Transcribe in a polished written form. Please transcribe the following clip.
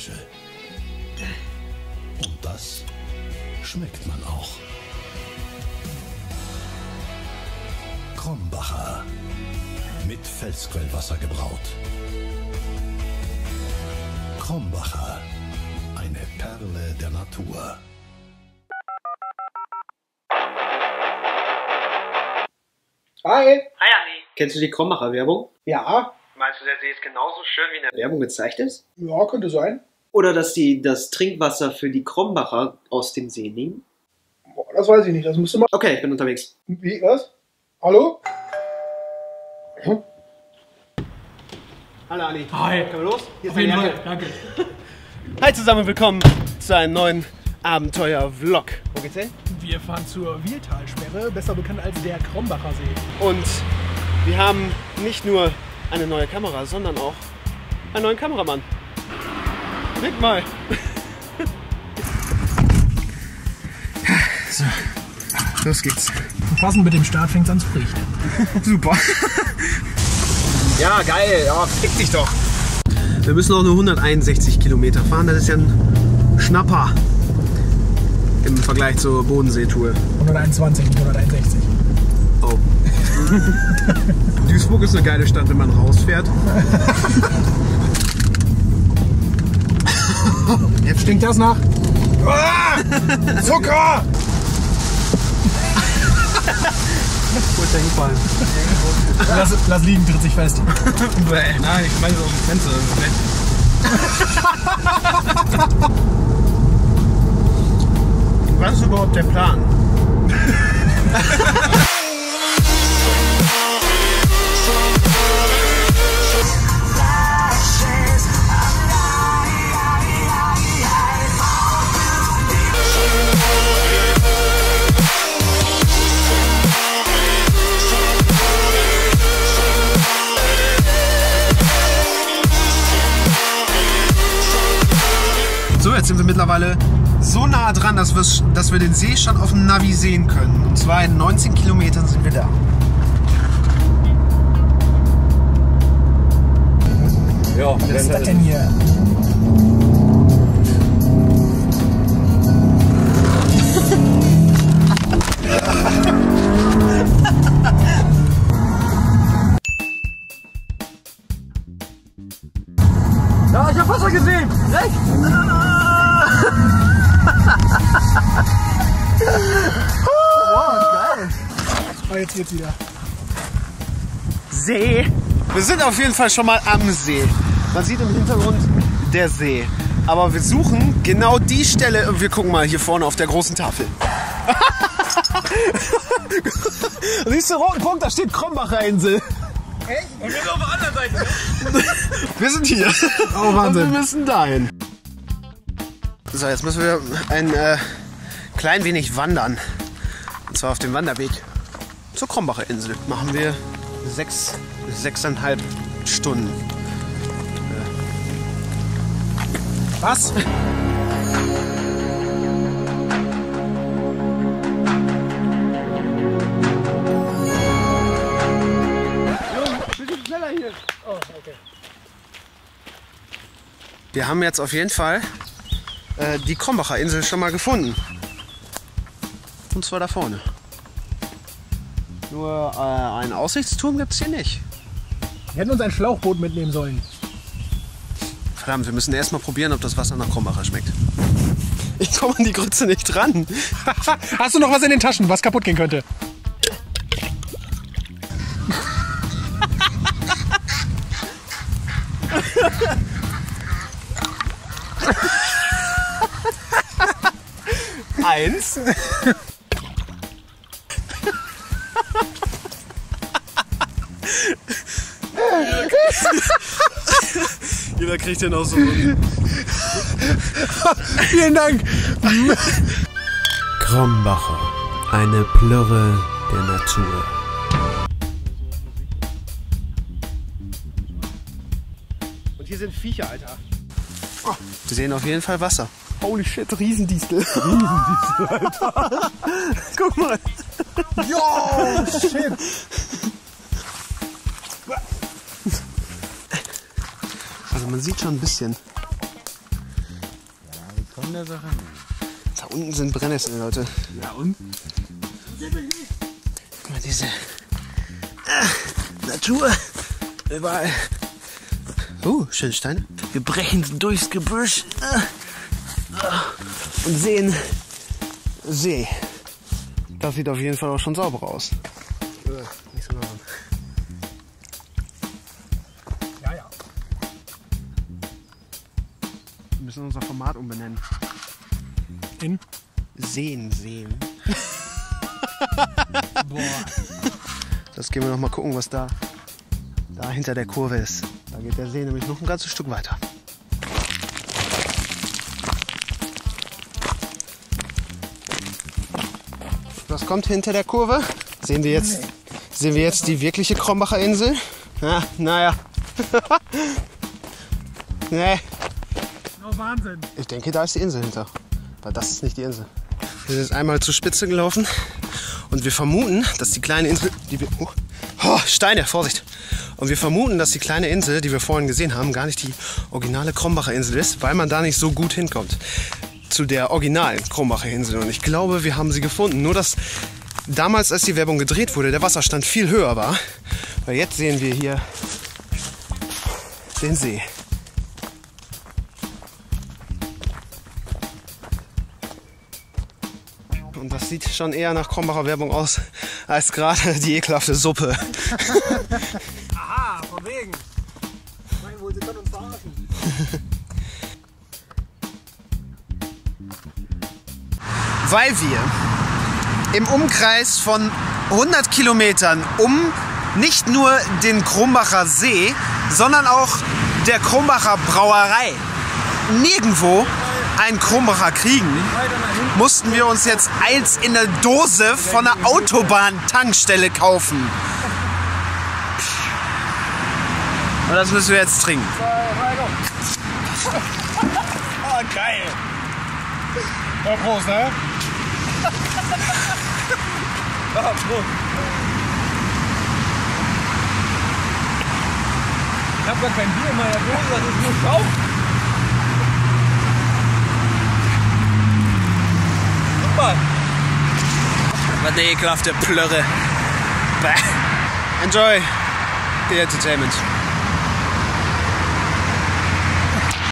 Flasche. Und das schmeckt man auch. Krombacher. Mit Felsquellwasser gebraut. Krombacher. Eine Perle der Natur. Hi. Hi Andi. Kennst du die Krombacher Werbung? Ja. Meinst du, der See ist genauso schön wie in der Werbung gezeigt ist? Ja, könnte sein. Oder dass die das Trinkwasser für die Krombacher aus dem See nehmen? Boah, das weiß ich nicht. Das müsste mal. Okay, ich bin unterwegs. Wie, was? Hallo? Hm? Hallo Ali. Hi. Können wir los? Hier Auf ist jeden deine Fall, Jacke. danke. Hi zusammen, willkommen zu einem neuen Abenteuer-Vlog. Wo geht's hin? Wir fahren zur Wieltalsperre, besser bekannt als der Krombacher See. Und wir haben nicht nur eine neue Kamera, sondern auch einen neuen Kameramann. Nick mal. So, los geht's. Und passend mit dem Start fängt's an zu riechen. Super. Ja, geil. Ja, fick dich doch. Wir müssen auch nur 161 Kilometer fahren. Das ist ja ein Schnapper im Vergleich zur Bodenseetour. 121 und 161. Oh. Duisburg ist eine geile Stadt, wenn man rausfährt. Jetzt stinkt das nach. Zucker! Wo ist der hingefallen? Lass liegen, tritt sich fest. Nein, ich meine so um Fenster. Was ist überhaupt der Plan? So, jetzt sind wir mittlerweile so nah dran, dass wir den See schon auf dem Navi sehen können. Und zwar in 19 Kilometern sind wir da. Ja, Was ist das denn hier? Ja, ich hab Wasser gesehen! Rechts! Geil! Oh, jetzt geht's wieder. See. Wir sind auf jeden Fall schon mal am See. Man sieht im Hintergrund der See. Aber wir suchen genau die Stelle und wir gucken mal hier vorne auf der großen Tafel. Siehst du den roten Punkt? Da steht Krombacher Insel. Echt? Und wir sind auf der anderen Seite. Wir sind hier. Oh, Wahnsinn. Und wir müssen dahin. So, jetzt müssen wir ein klein wenig wandern. Und zwar auf dem Wanderweg zur Krombacher Insel. Machen wir 6,5 Stunden. Was? Schneller hier. Oh, okay. Wir haben jetzt auf jeden Fall die Krombacher Insel schon mal gefunden. Und zwar da vorne. Nur einen Aussichtsturm gibt es hier nicht. Wir hätten uns ein Schlauchboot mitnehmen sollen. Verdammt, wir müssen erst mal probieren, ob das Wasser nach Krombacher schmeckt. Ich komme an die Grütze nicht dran. Hast du noch was in den Taschen, was kaputt gehen könnte? Eins. Jeder kriegt den auch so. Vielen Dank. Krombacher, eine Plörre der Natur. Und hier sind Viecher, Alter. Oh, wir sehen auf jeden Fall Wasser. Holy shit, Riesendistel. Riesendistel, Alter. Guck mal. Yo, shit. Also man sieht schon ein bisschen. Von der Sache. Da unten sind Brennnesseln, Leute. Ja und? Guck mal, diese Natur. Überall. Schöne Steine. Wir brechen durchs Gebüsch und sehen See. Das sieht auf jeden Fall auch schon sauber aus. Nicht so nah ran. Ja, ja. Wir müssen unser Format umbenennen. In? Sehen. Boah. Das gehen wir noch mal gucken, was da hinter der Kurve ist. Da geht der See nämlich noch ein ganzes Stück weiter. Was kommt hinter der Kurve? Sehen wir jetzt die wirkliche Krombacher Insel? Ja, naja. Nee. Oh, Wahnsinn. Ich denke, da ist die Insel hinter. Aber das ist nicht die Insel. Wir sind jetzt einmal zur Spitze gelaufen und wir vermuten, dass die kleine Insel, Steine, Vorsicht! Und wir vermuten, dass die kleine Insel, die wir vorhin gesehen haben, gar nicht die originale Krombacher Insel ist, weil man da nicht so gut hinkommt zu der originalen Krombacher Insel. Und ich glaube, wir haben sie gefunden. Nur, dass damals, als die Werbung gedreht wurde, der Wasserstand viel höher war. Weil jetzt sehen wir hier den See. Und das sieht schon eher nach Krombacher Werbung aus, als gerade die ekelhafte Suppe. Aha, von wegen. Ich meine wohl, sie können uns verarschen. Weil wir im Umkreis von 100 Kilometern um nicht nur den Krombacher See, sondern auch der Krombacher Brauerei nirgendwo einen Krombacher kriegen, mussten wir uns jetzt eins in der Dose von der Autobahn-Tankstelle kaufen. Und das müssen wir jetzt trinken. Oh, geil. Ja, Prost, ne? Ja, Prost. Ich hab gar kein Bier in meiner Dose, das ist nur Schaum. Super. Was eine ekelhafte Plörre. Enjoy the entertainment.